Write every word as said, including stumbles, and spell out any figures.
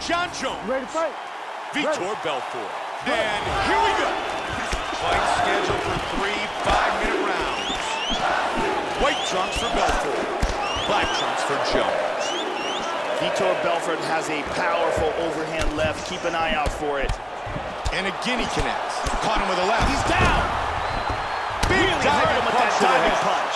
Jon Jones. Ready to fight. Vitor Ready. Belfort. And here we go. Fight scheduled for three five-minute rounds. White trunks for Belfort. Black trunks for Jones. Vitor Belfort has a powerful overhand left. Keep an eye out for it. And again he connects. Caught him with a left. He's down. Big Really hurt him with that diving punch.